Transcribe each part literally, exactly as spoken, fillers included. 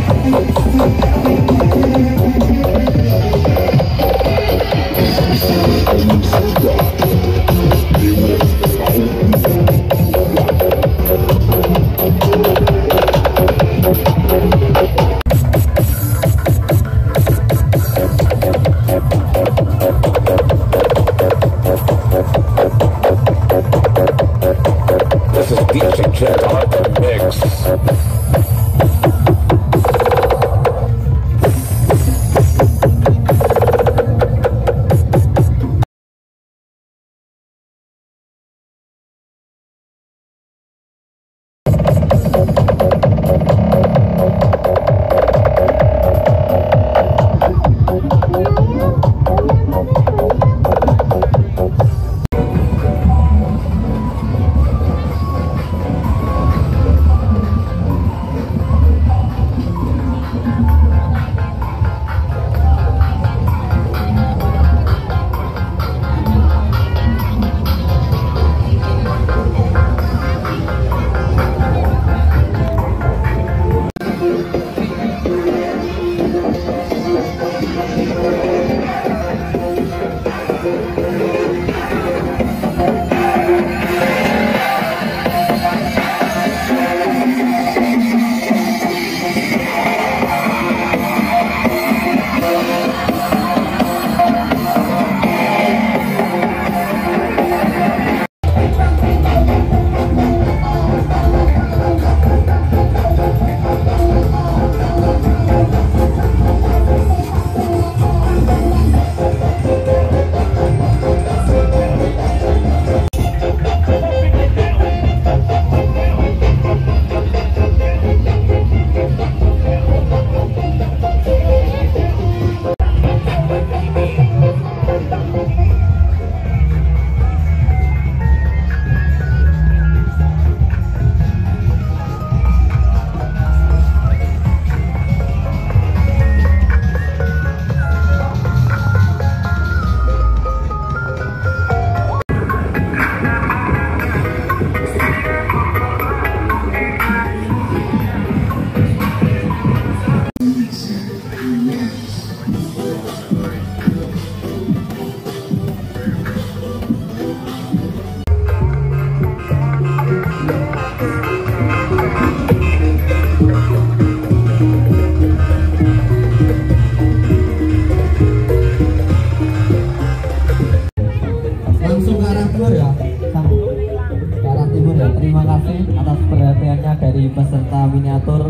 dari peserta miniatur.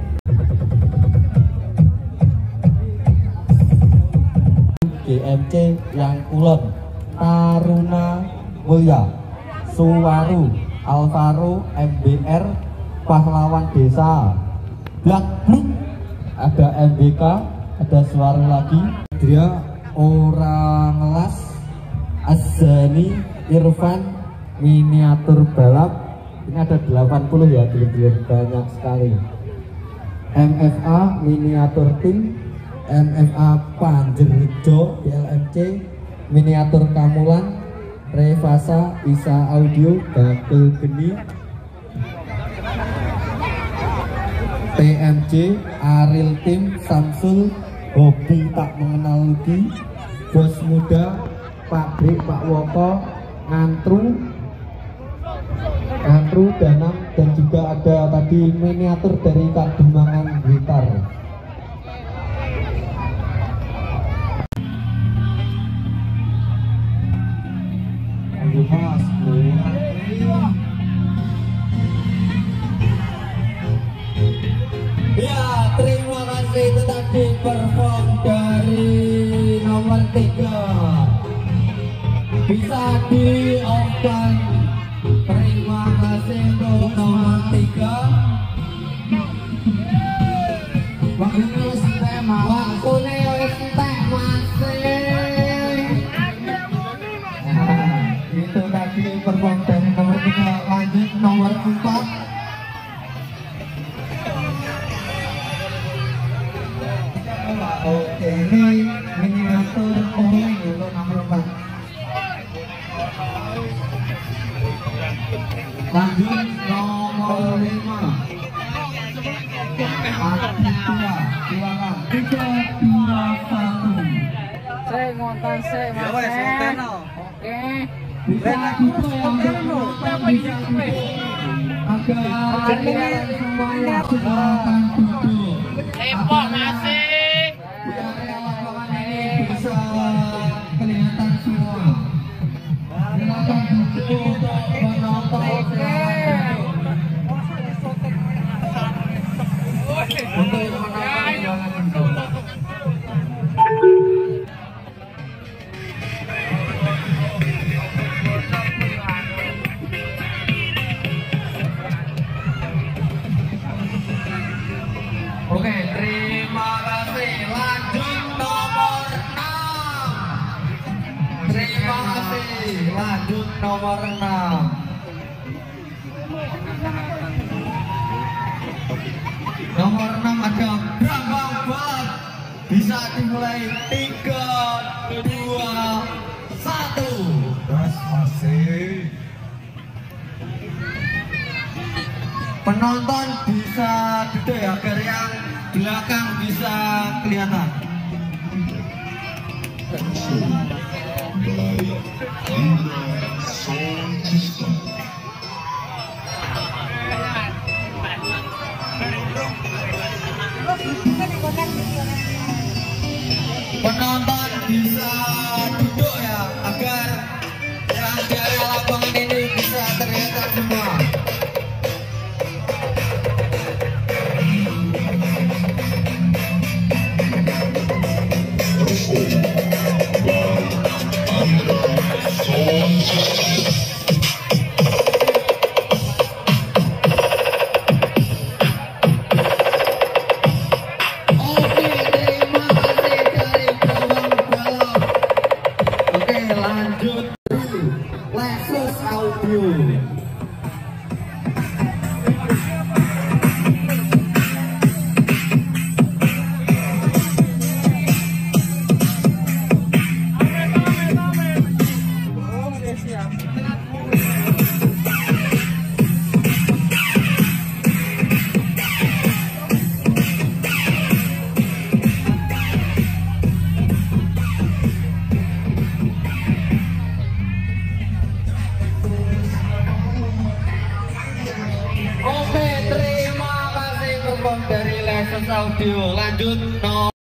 G M C yang Kulon, Taruna Mulya, Suwaru, Alvaro, M B R, Pahlawan Desa, Black Blue, ada M B K, ada Suwaru lagi, dia orang Ngelas, Azani, Irfan, miniatur balap. Ini ada delapan puluh ya, belum banyak sekali. M F A miniatur tim, M F A Panjerjo B L M C, miniatur Kamulan, Revasa, Isa Audio, Bakul Geni, T M J, Aril Tim, Samsul, Hobi Tak Mengenal Ludi, Bos Muda, Pabrik Pak Woko, Ngantru, Ngantru, Danam, dan juga ada tadi miniatur dari Kademangan Blitar. Ya, terima kasih, itu tadi perform dari nomor tiga. Bisa di-off-kan. Terima kasih untuk nomor tiga. Waktunya sampai mau. Waktunya sampai masih. Nah, itu tadi perform dari nomor tiga. Lanjut nomor empat. Oke, ini miniatur oleng untuk nomor empat. Lanjut nomor lima. Aditya, silakan. Tiga, dua, satu. Saya ngonten saya mas. Oke. Bisa gitu ya untuk penonton bisa agar kalian semuanya silakan duduk. Tepok masih. Biar lapangan ini bisa kelihatan semua. Silakan duduk untuk penonton. Untuk penonton jangan duduk. Oke, terima kasih. Lanjut nomor enam. Terima kasih. Lanjut nomor enam. Nomor enam ada Brambang Balap. Bisa dimulai tiga, dua, satu. Terus masih. Penonton bisa duduk ya agar yang belakang bisa kelihatan. Penonton bisa duduk ya agar yang di area lapangan ini bisa terlihat semua. Dari Lexus Audio. Lanjut no.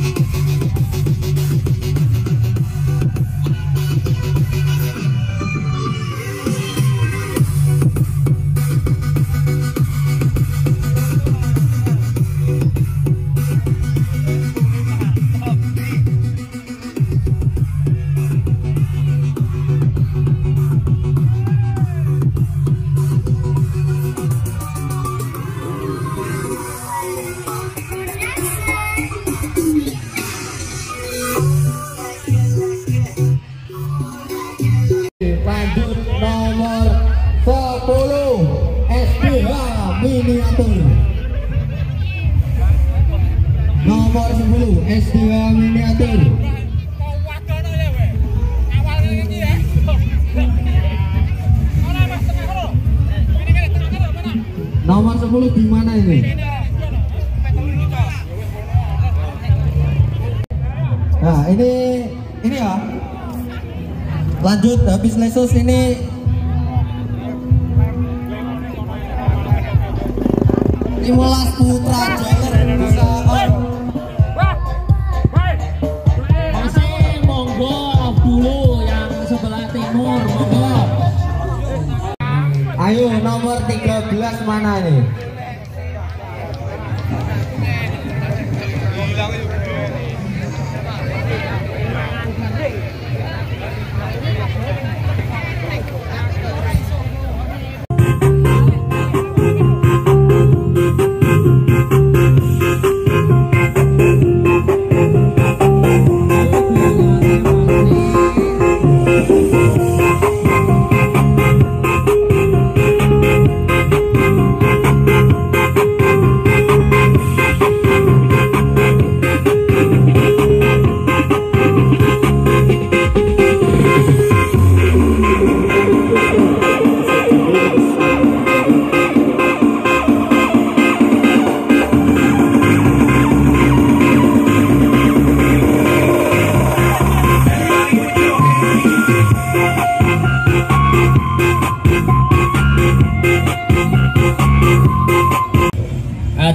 Lanjut nomor sepuluh S D H Miniatur. Nomor sepuluh S D H Miniatur. Nomor sepuluh di mana ini? Nah, ini ini ya. Lanjut habis Lexus ini lima belas Putra Jaler bisa on. Masih monggo dulu yang sebelah timur monggo. Ayo nomor tiga belas mana ini?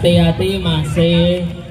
hati-hati masih